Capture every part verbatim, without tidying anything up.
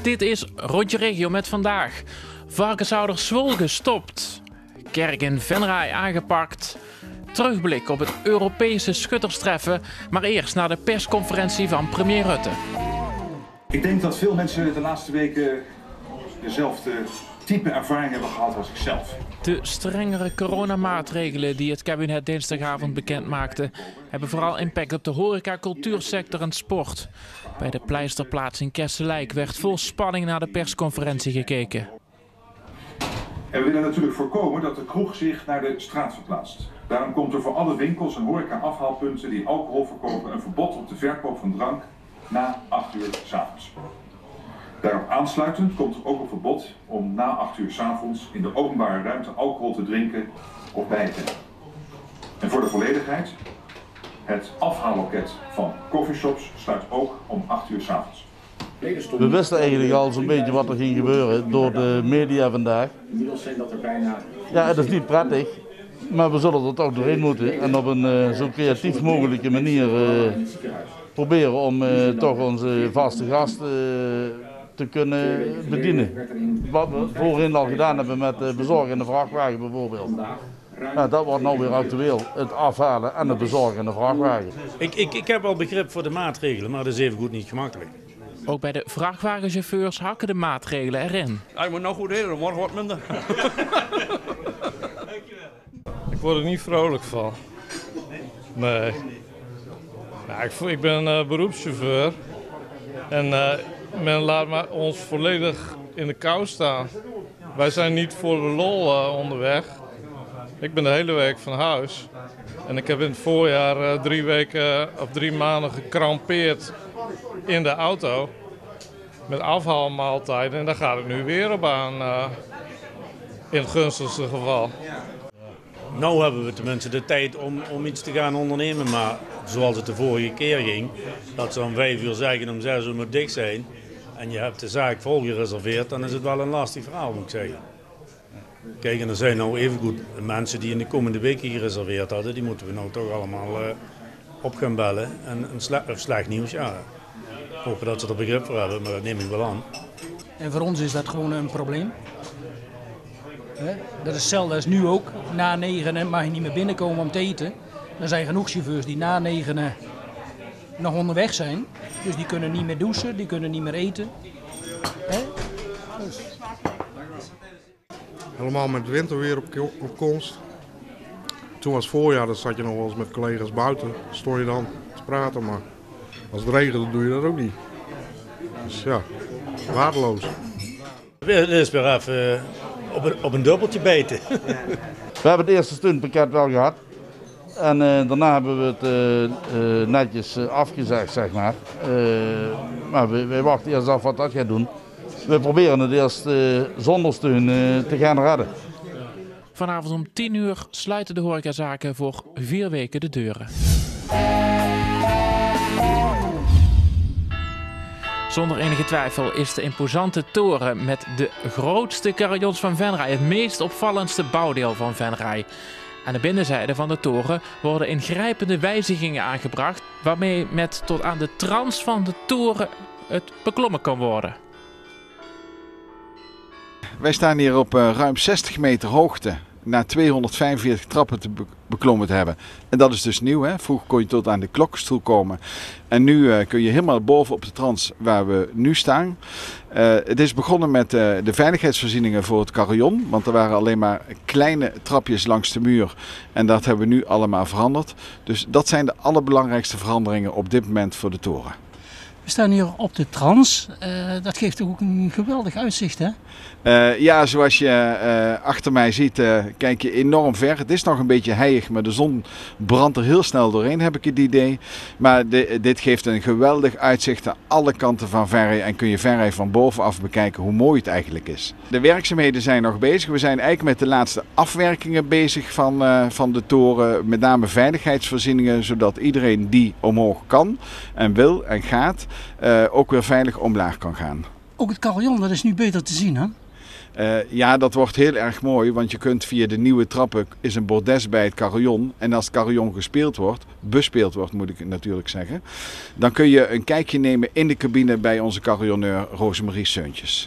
Dit is Rondje Regio met vandaag. Varkenshouder Zwolgen stopt. Kerk in Venray aangepakt. Terugblik op het Europese schutterstreffen. Maar eerst naar de persconferentie van premier Rutte. Ik denk dat veel mensen de laatste weken dezelfde type ervaring hebben gehad als ikzelf. De strengere coronamaatregelen die het kabinet dinsdagavond bekend maakte, hebben vooral impact op de horeca, cultuursector en sport. Bij de pleisterplaats in Kesselijk werd vol spanning naar de persconferentie gekeken. En we willen natuurlijk voorkomen dat de kroeg zich naar de straat verplaatst. Daarom komt er voor alle winkels en horeca-afhaalpunten die alcohol verkopen een verbod op de verkoop van drank na acht uur 's avonds. Daarop aansluitend komt er ook een verbod om na acht uur 's avonds in de openbare ruimte alcohol te drinken of bij te nemen. En voor de volledigheid, het afhaalloket van coffeeshops sluit ook om acht uur 's avonds. We wisten eigenlijk al zo'n beetje wat er ging gebeuren door de media vandaag. Inmiddels zijn dat er bijna... Ja, het is niet prettig, maar we zullen er toch doorheen moeten en op een uh, zo creatief mogelijke manier uh, proberen om uh, toch onze vaste gasten uh, te kunnen bedienen. Wat we voorheen al gedaan hebben met uh, bezorgen in de vrachtwagen bijvoorbeeld. Nou, dat wordt nou weer actueel, het afhalen en het bezorgen in de vrachtwagen. Ik, ik, ik heb wel begrip voor de maatregelen, maar dat is even goed niet gemakkelijk. Ook bij de vrachtwagenchauffeurs hakken de maatregelen erin. Ja, je moet nou goed eten, morgen wordt minder. Ik word er niet vrolijk van. Nee. Ja, ik, ik ben uh, beroepschauffeur. En uh, men laat maar ons volledig in de kou staan. Wij zijn niet voor de lol uh, onderweg. Ik ben de hele week van huis. En ik heb in het voorjaar uh, drie weken of drie maanden gekrampeerd in de auto. Met afhaalmaaltijden. En daar gaat het nu weer op aan. Uh, in het gunstigste geval. Nou hebben we tenminste de tijd om, om iets te gaan ondernemen. Maar zoals het de vorige keer ging. Dat ze om vijf uur zeggen om zes uur moet dicht zijn. En je hebt de zaak vol gereserveerd. Dan is het wel een lastig verhaal, moet ik zeggen. Kijk, en er zijn nou evengoed mensen die in de komende weken gereserveerd hadden. Die moeten we nou toch allemaal uh, op gaan bellen. En een sle- of slecht nieuws, ja. Ik hoop dat ze er begrip voor hebben, maar dat neem ik wel aan. En voor ons is dat gewoon een probleem. He? Dat is hetzelfde als nu ook. Na negenen mag je niet meer binnenkomen om te eten. Er zijn genoeg chauffeurs die na negenen nog onderweg zijn. Dus die kunnen niet meer douchen, die kunnen niet meer eten. He? Dus. Helemaal met winterweer op, op komst. Toen was het voorjaar, dan zat je nog wel eens met collega's buiten. Stond je dan te praten, maar als het regent, dan doe je dat ook niet. Dus ja, waardeloos. Het is weer even op een, op een dubbeltje bijten. We hebben het eerste stuntpakket wel gehad. En uh, daarna hebben we het uh, uh, netjes uh, afgezegd, zeg maar. Uh, maar we, we wachten eerst af wat dat gaat doen. We proberen het eerst uh, zonder steun uh, te gaan redden. Vanavond om tien uur sluiten de horecazaken voor vier weken de deuren. Zonder enige twijfel is de imposante toren met de grootste carillons van Venray het meest opvallendste bouwdeel van Venray. Aan de binnenzijde van de toren worden ingrijpende wijzigingen aangebracht, waarmee met tot aan de trans van de toren het beklommen kan worden. Wij staan hier op uh, ruim zestig meter hoogte na tweehonderdvijfenveertig trappen te be- beklommen te hebben. En dat is dus nieuw. Hè? Vroeger kon je tot aan de klokkenstoel komen. En nu uh, kun je helemaal boven op de trans waar we nu staan. Uh, het is begonnen met uh, de veiligheidsvoorzieningen voor het carillon. Want er waren alleen maar kleine trapjes langs de muur. En dat hebben we nu allemaal veranderd. Dus dat zijn de allerbelangrijkste veranderingen op dit moment voor de toren. We staan hier op de trans. Uh, dat geeft toch ook een geweldig uitzicht, hè? Uh, ja, zoals je uh, achter mij ziet, uh, kijk je enorm ver. Het is nog een beetje heilig, maar de zon brandt er heel snel doorheen, heb ik het idee. Maar de, dit geeft een geweldig uitzicht aan alle kanten van Venray en kun je Venray van bovenaf bekijken hoe mooi het eigenlijk is. De werkzaamheden zijn nog bezig. We zijn eigenlijk met de laatste afwerkingen bezig van, uh, van de toren. Met name veiligheidsvoorzieningen, zodat iedereen die omhoog kan en wil en gaat, uh, ook weer veilig omlaag kan gaan. Ook het carillon, dat is nu beter te zien, hè? Uh, ja, dat wordt heel erg mooi, want je kunt via de nieuwe trappen, is een bordes bij het carillon. En als het carillon gespeeld wordt, bespeeld wordt moet ik natuurlijk zeggen, dan kun je een kijkje nemen in de cabine bij onze carillonneur Rosemarie Seuntjes.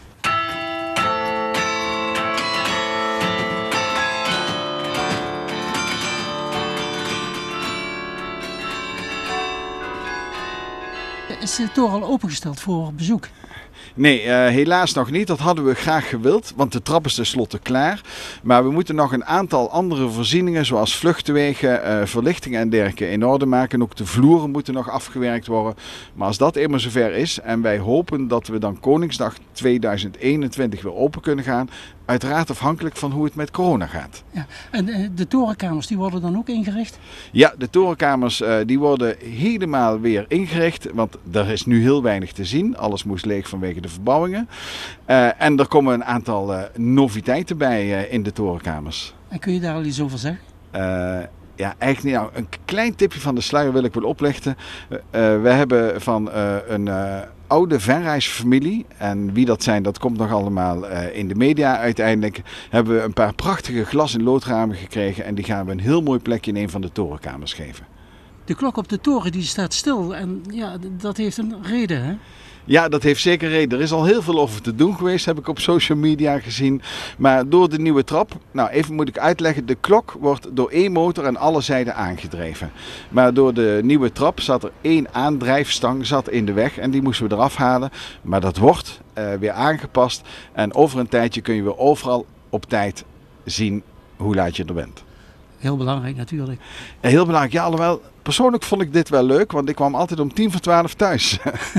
Is de toren al opengesteld voor bezoek? Nee, uh, helaas nog niet. Dat hadden we graag gewild, want de trap is tenslotte klaar. Maar we moeten nog een aantal andere voorzieningen, zoals vluchtwegen, uh, verlichtingen en dergelijke in orde maken. Ook de vloeren moeten nog afgewerkt worden. Maar als dat eenmaal zover is en wij hopen dat we dan Koningsdag tweeduizend eenentwintig weer open kunnen gaan, uiteraard afhankelijk van hoe het met corona gaat. Ja, en uh, de torenkamers die worden dan ook ingericht? Ja, de torenkamers uh, die worden helemaal weer ingericht, want er is nu heel weinig te zien. Alles moest leeg vanwege de verbouwingen. Uh, en er komen een aantal uh, noviteiten bij uh, in de torenkamers. En kun je daar al iets over zeggen? Uh, ja, eigenlijk niet. Nou, een klein tipje van de sluier wil ik wel oplichten. Uh, uh, we hebben van uh, een uh, oude Venraysfamilie, en wie dat zijn, dat komt nog allemaal uh, in de media uiteindelijk, hebben we een paar prachtige glas- en loodramen gekregen en die gaan we een heel mooi plekje in een van de torenkamers geven. De klok op de toren die staat stil en ja, dat heeft een reden, hè? Ja, dat heeft zeker reden. Er is al heel veel over te doen geweest, heb ik op social media gezien. Maar door de nieuwe trap, nou even moet ik uitleggen, de klok wordt door één motor aan alle zijden aangedreven. Maar door de nieuwe trap zat er één aandrijfstang zat in de weg en die moesten we eraf halen. Maar dat wordt uh, weer aangepast en over een tijdje kun je weer overal op tijd zien hoe laat je er bent. Heel belangrijk natuurlijk. Ja, heel belangrijk, ja, alhoewel persoonlijk vond ik dit wel leuk, want ik kwam altijd om tien voor twaalf thuis.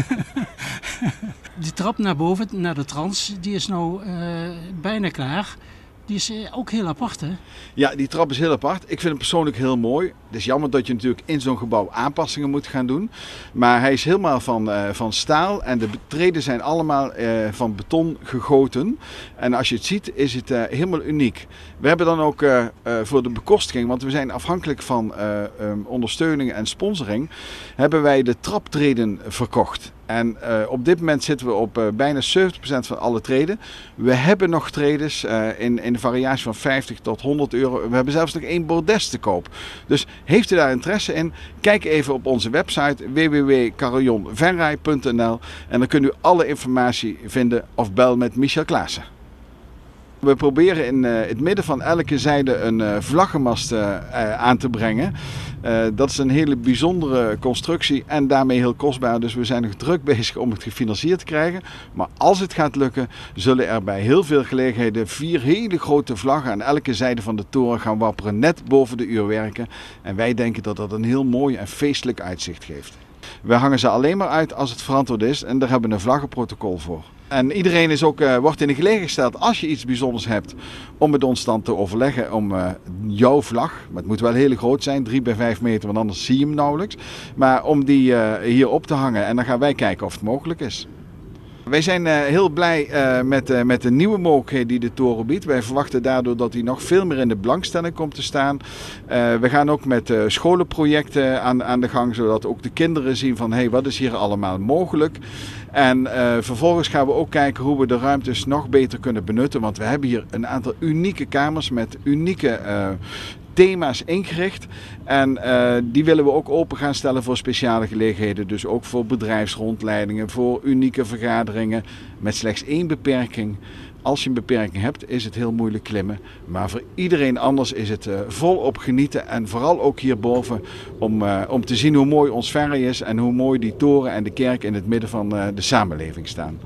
Die trap naar boven, naar de trans, die is nou uh, bijna klaar. Die is uh, ook heel apart, hè? Ja, die trap is heel apart. Ik vind hem persoonlijk heel mooi. Het is jammer dat je natuurlijk in zo'n gebouw aanpassingen moet gaan doen. Maar hij is helemaal van, uh, van staal en de treden zijn allemaal uh, van beton gegoten. En als je het ziet, is het uh, helemaal uniek. We hebben dan ook uh, uh, voor de bekostiging, want we zijn afhankelijk van uh, um, ondersteuning en sponsoring, hebben wij de traptreden verkocht. En uh, op dit moment zitten we op uh, bijna zeventig procent van alle treden. We hebben nog tredens uh, in, in de variatie van vijftig tot honderd euro. We hebben zelfs nog één bordes te koop. Dus heeft u daar interesse in? Kijk even op onze website w w w punt carillon venray punt n l en dan kunt u alle informatie vinden of bel met Michel Klaassen. We proberen in uh, het midden van elke zijde een uh, vlaggenmast uh, uh, aan te brengen. Uh, dat is een hele bijzondere constructie en daarmee heel kostbaar. Dus we zijn nog druk bezig om het gefinancierd te krijgen. Maar als het gaat lukken, zullen er bij heel veel gelegenheden vier hele grote vlaggen aan elke zijde van de toren gaan wapperen, net boven de uurwerken. En wij denken dat dat een heel mooi en feestelijk uitzicht geeft. We hangen ze alleen maar uit als het verantwoord is en daar hebben we een vlaggenprotocol voor. En iedereen is ook, uh, wordt in de gelegenheid gesteld, als je iets bijzonders hebt, om met ons dan te overleggen om uh, jouw vlag, maar het moet wel heel groot zijn, drie bij vijf meter, want anders zie je hem nauwelijks, maar om die uh, hier op te hangen en dan gaan wij kijken of het mogelijk is. Wij zijn uh, heel blij uh, met, uh, met de nieuwe mogelijkheden die de toren biedt. Wij verwachten daardoor dat hij nog veel meer in de belangstelling komt te staan. Uh, we gaan ook met uh, scholenprojecten aan, aan de gang, zodat ook de kinderen zien van hé, hey, wat is hier allemaal mogelijk. En uh, vervolgens gaan we ook kijken hoe we de ruimtes nog beter kunnen benutten. Want we hebben hier een aantal unieke kamers met unieke uh, thema's ingericht. En uh, die willen we ook open gaan stellen voor speciale gelegenheden. Dus ook voor bedrijfsrondleidingen, voor unieke vergaderingen. Met slechts één beperking. Als je een beperking hebt, is het heel moeilijk klimmen. Maar voor iedereen anders is het uh, volop genieten. En vooral ook hierboven om, uh, om te zien hoe mooi ons Venray is. En hoe mooi die toren en de kerk in het midden van uh, de samenleving staan.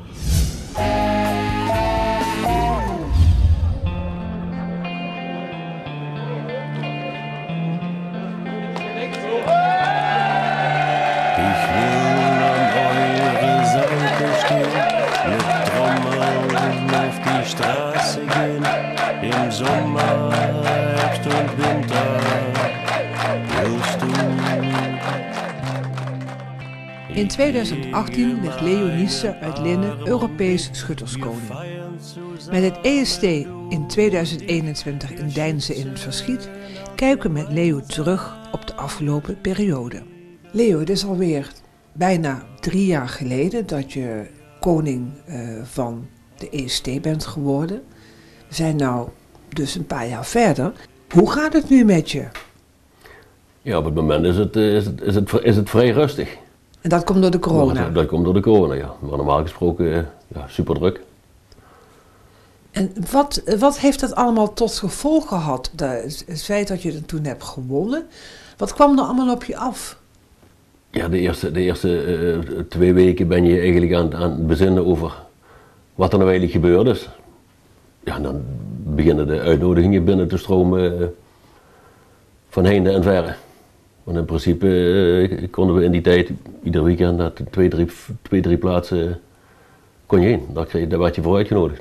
Straße gehen, im Sommer, Herbst und Winter, willst du. In tweeduizend achttien werd Leo Niester uit Linnen Europees schutterskoning. Met het E S T in tweeduizend eenentwintig in Deinze in het verschiet, kijken we met Leo terug op de afgelopen periode. Leo, het is alweer bijna drie jaar geleden dat je koning uh, van de E S T bent geworden. We zijn nou dus een paar jaar verder. Hoe gaat het nu met je? Ja, op het moment is het, is het, is het, is het vrij rustig. En dat komt door de corona? Dat, dat komt door de corona, ja. Maar normaal gesproken, ja, super druk. En wat, wat heeft dat allemaal tot gevolg gehad? De, het feit dat je het toen hebt gewonnen. Wat kwam er allemaal op je af? Ja, de eerste, de eerste uh, twee weken ben je eigenlijk aan, aan het bezinnen over wat er nou eigenlijk gebeurd is. Ja, dan beginnen de uitnodigingen binnen te stromen uh, van heinde en verre. Want in principe uh, konden we in die tijd ieder weekend naar twee, drie, twee, drie plaatsen kon je heen. Daar, kreeg, daar werd je voor uitgenodigd.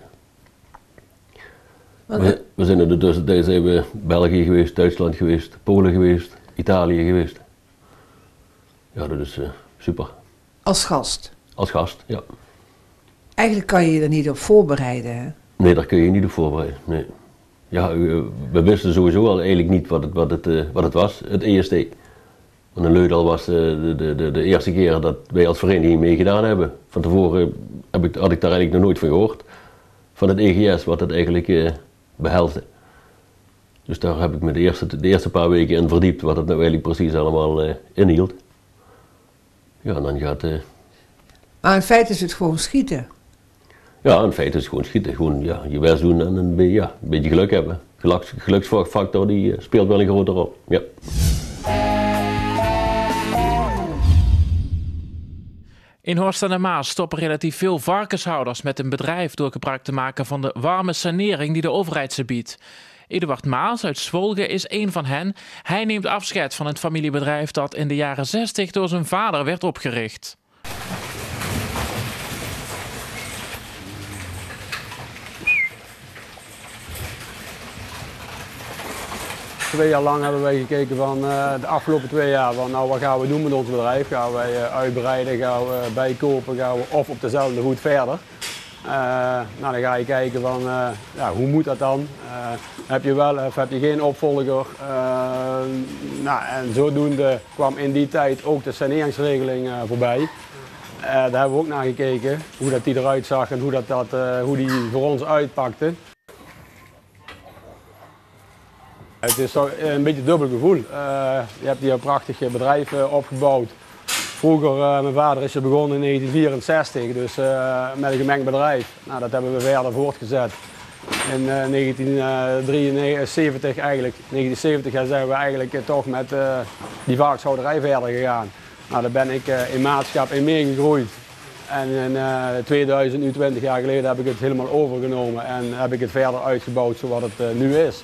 We, we zijn in de tussentijd zijn we België geweest, Duitsland geweest, Polen geweest, Italië geweest. Ja, dat is uh, super. Als gast? Als gast, ja. Eigenlijk kan je je er niet op voorbereiden, hè? Nee, daar kun je je niet op voorbereiden, nee. Ja, we, we wisten sowieso al eigenlijk niet wat het, wat het, uh, wat het was, het E S T. Want in Leudal was uh, de, de, de, de eerste keer dat wij als vereniging meegedaan hebben. Van tevoren heb ik, had ik daar eigenlijk nog nooit van gehoord. Van het E G S, wat het eigenlijk uh, behelsde. Dus daar heb ik me de eerste, de eerste paar weken in verdiept, wat het nou eigenlijk precies allemaal uh, inhield. Ja, en dan gaat... Uh... Maar in feite is het gewoon schieten. Ja, in feite is het gewoon schieten. Gewoon ja, je best doen en een, be ja, een beetje geluk hebben. Geluks, geluksfactor die uh, speelt wel een grote rol. Ja. In Horst aan de Maas stoppen relatief veel varkenshouders met een bedrijf door gebruik te maken van de warme sanering die de overheid ze biedt. Eduard Maas uit Zwolgen is één van hen. Hij neemt afscheid van het familiebedrijf dat in de jaren zestig door zijn vader werd opgericht. Twee jaar lang hebben wij gekeken van uh, de afgelopen twee jaar van nou wat gaan we doen met ons bedrijf. Gaan wij uh, uitbreiden, gaan we bijkopen, gaan we of op dezelfde voet verder. Uh, nou, dan ga je kijken van uh, ja, hoe moet dat dan? Uh, heb je wel of heb je geen opvolger? Uh, nou, en zodoende kwam in die tijd ook de saneringsregeling uh, voorbij. Uh, daar hebben we ook naar gekeken, hoe dat die eruit zag en hoe, dat, dat, uh, hoe die voor ons uitpakte. Het is toch een beetje een dubbel gevoel. Uh, je hebt hier een prachtig bedrijf uh, opgebouwd. Vroeger, uh, mijn vader is er begonnen in negentien vierenzestig, dus uh, met een gemengd bedrijf. Nou, dat hebben we verder voortgezet. In uh, negentien drieënzeventig eigenlijk, negentien zeventig zijn we eigenlijk uh, toch met uh, die varkenshouderij verder gegaan. Nou, daar ben ik uh, in maatschap in meegegroeid. En in uh, tweeduizend, nu twintig jaar geleden, heb ik het helemaal overgenomen en heb ik het verder uitgebouwd zoals het uh, nu is.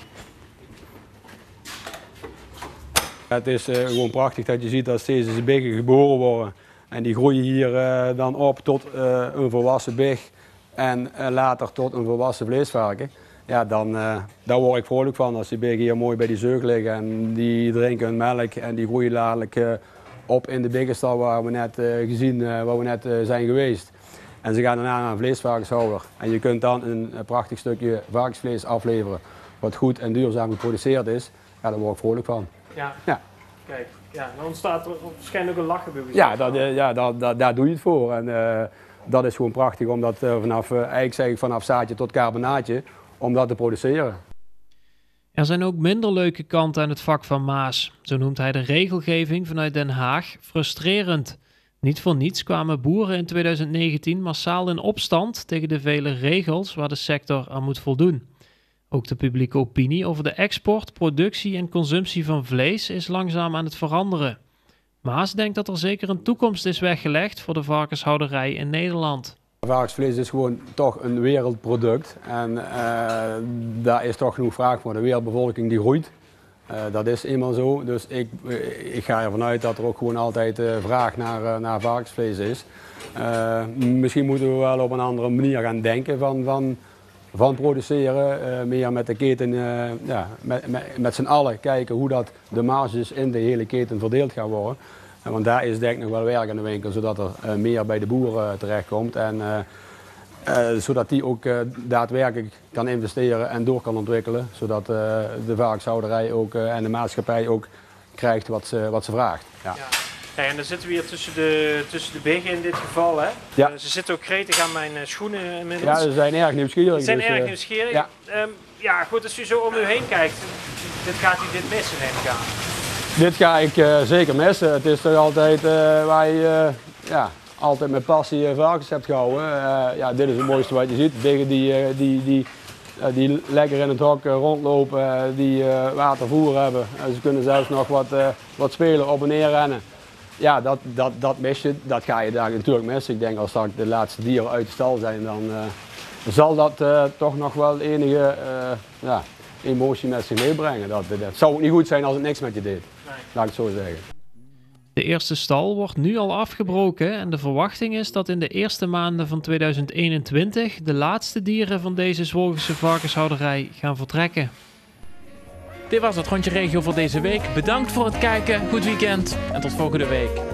Het is uh, gewoon prachtig dat je ziet dat steeds deze biggen geboren worden. En die groeien hier uh, dan op tot uh, een volwassen big en uh, later tot een volwassen vleesvarken. Ja, dan uh, daar word ik vrolijk van als die biggen hier mooi bij die zeug liggen en die drinken hun melk en die groeien dadelijk uh, op in de biggenstal waar we net uh, gezien, uh, waar we net uh, zijn geweest. En ze gaan daarna naar een vleesvarkenshouder. En je kunt dan een, een prachtig stukje varkensvlees afleveren wat goed en duurzaam geproduceerd is. Ja, daar word ik vrolijk van. Ja. Ja. Kijk, ja, dan ontstaat er waarschijnlijk ook een lachen bij jezelf. Ja, dat, ja dat, dat, daar doe je het voor. En uh, dat is gewoon prachtig, omdat uh, vanaf, uh, eigenlijk zeg ik vanaf zaadje tot carbonaatje, om dat te produceren. Er zijn ook minder leuke kanten aan het vak van Maas. Zo noemt hij de regelgeving vanuit Den Haag frustrerend. Niet voor niets kwamen boeren in tweeduizend negentien massaal in opstand tegen de vele regels waar de sector aan moet voldoen. Ook de publieke opinie over de export, productie en consumptie van vlees is langzaam aan het veranderen. Maas denkt dat er zeker een toekomst is weggelegd voor de varkenshouderij in Nederland. Varkensvlees is gewoon toch een wereldproduct en uh, daar is toch genoeg vraag voor. De wereldbevolking die groeit, uh, dat is eenmaal zo. Dus ik, ik ga ervan uit dat er ook gewoon altijd uh, vraag naar, uh, naar varkensvlees is. Uh, misschien moeten we wel op een andere manier gaan denken van... van van produceren, uh, meer met de keten, uh, ja, met, met, met z'n allen kijken hoe dat de marges in de hele keten verdeeld gaan worden. Uh, want daar is denk ik nog wel werk aan de winkel, zodat er uh, meer bij de boeren uh, terechtkomt. En, uh, uh, zodat die ook uh, daadwerkelijk kan investeren en door kan ontwikkelen. Zodat uh, de varkenshouderij ook, uh, en de maatschappij ook krijgt wat ze, wat ze vraagt. Ja. Ja. Ja, en dan zitten we hier tussen de, tussen de biggen in dit geval. Hè? Ja. Uh, ze zitten ook gretig aan mijn uh, schoenen inmiddels. Ja, ze zijn erg nieuwsgierig. Ze zijn dus, erg uh, nieuwsgierig. Ja. Um, ja, goed, als u zo om u heen kijkt, dit gaat u dit missen, neem ik aan. Dit ga ik uh, zeker missen. Het is toch altijd uh, waar je uh, ja, altijd met passie uh, varkens hebt gehouden. Uh, ja, dit is het mooiste wat je ziet. Biggen die, uh, die, die, uh, die lekker in het hok uh, rondlopen, uh, die uh, watervoer hebben. Uh, ze kunnen zelfs nog wat, uh, wat spelen, op en neer rennen. Ja, dat, dat, dat mis je, dat ga je daar natuurlijk missen. Ik denk als straks de laatste dieren uit de stal zijn, dan uh, zal dat uh, toch nog wel enige uh, ja, emotie met zich meebrengen. Dat, dat zou ook niet goed zijn als het niks met je deed, nee. Laat ik het zo zeggen. De eerste stal wordt nu al afgebroken en de verwachting is dat in de eerste maanden van tweeduizend eenentwintig de laatste dieren van deze Zwolgense varkenshouderij gaan vertrekken. Dit was het Rondje Regio voor deze week. Bedankt voor het kijken, goed weekend en tot volgende week.